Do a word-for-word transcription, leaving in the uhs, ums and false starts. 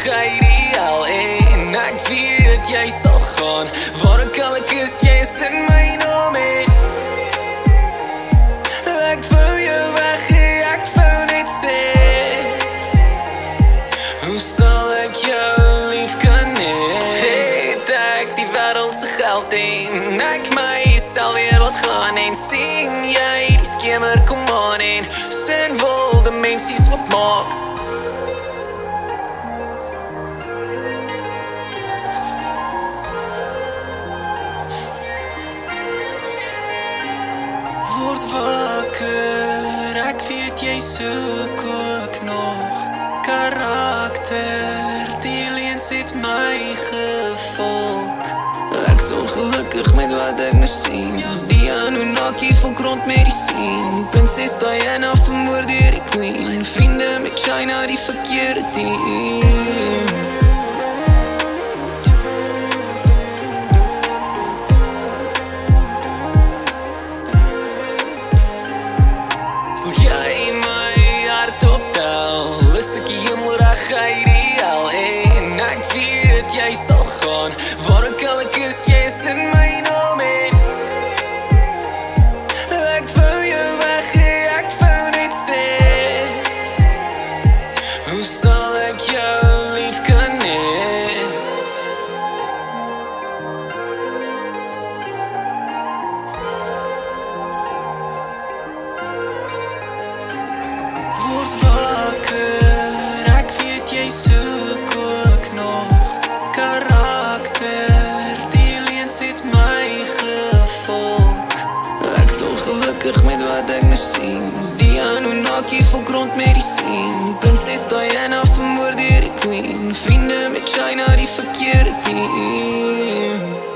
hy real en ek weet jy sal gaan. Waar ek al ek is, jy is in my naam en ek wou jou weg hê, ek wou net sê, hoe sal ek jou lief kan hê? Het ek die wêreld se geld en ek myself weer laat gaan en sien jy die skemer kom aan en sin wil dimensies wat maak. Word wakker, ek weet jy soek ook nog karakter, die leens het my gevolg. Ek is ongelukkig met wat ek nou sien, die Anunnaki vol grondmedisien, Prinses Diana vermoord deur die Queen, vriende met China die verkeerde team. Sal jy my hart optel, lustige hemel reg ideaal en ek weet jy sal gaan. Waar ek al ek is, jy is in my naam en ek wou jou weg hê, ek wou net sê, hoe sal ek jou lief kan hê? Word wakker, ek weet jy soek ook nog karakter, die leens het my gevolg. Ek is ongelukkig met wat ek nou sien, die Anunnaki vol grondmedisien, Prinses Diana vermoord deur die Queen, vriende met China die verkeerde team.